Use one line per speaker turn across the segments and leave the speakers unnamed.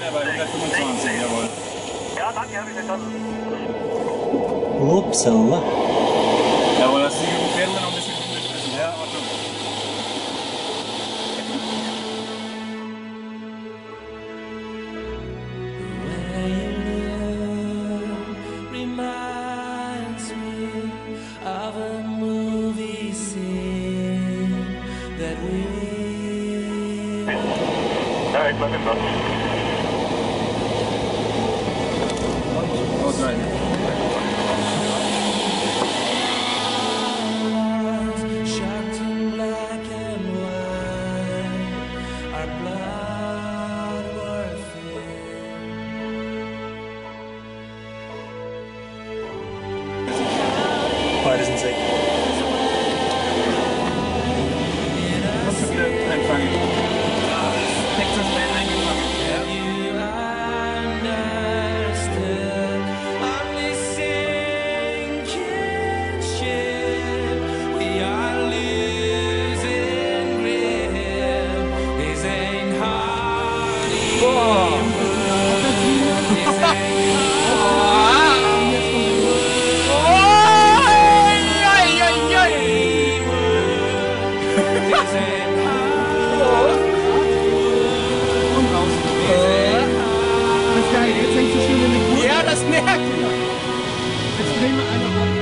weiter bei 125, jawohl.
Ja, danke, habe ich verstanden.
Upsala.
Jawohl, das ist die Pferde noch ein bisschen umgeschmissen. Ja, Ordnung.
Ja, ich bleib im Platz.
Ausreiten.
Beide sind weg.
Kannst du wieder einfangen. Texas Man eingefangen.
Jetzt hängst du schön in den Kurve.
Ja, das nervt!
Jetzt drehen wir eine ab.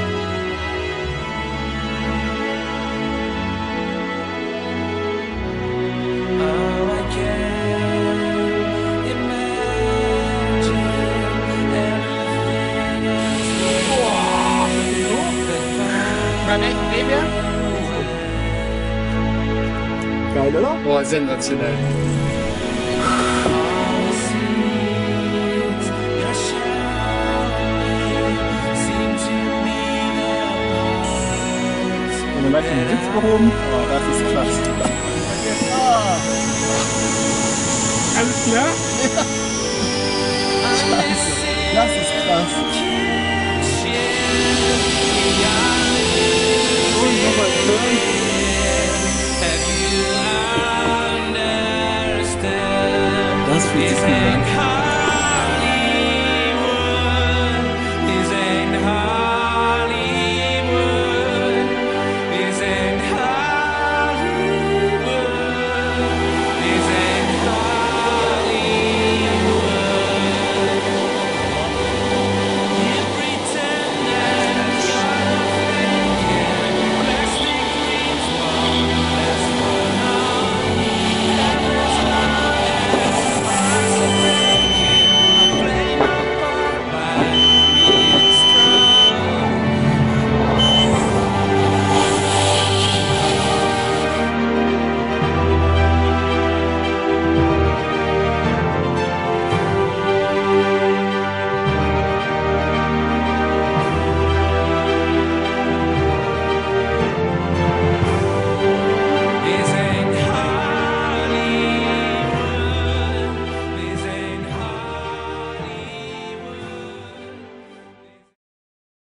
Beim echten Leben?
Geil, oder?
Boah, sensationell.
Und dann weiter den Sitz behoben. Oh, das ist klasse. Alles klar? Scheiße. Das ist krass. Und nochmal schön. Das fühlt sich gut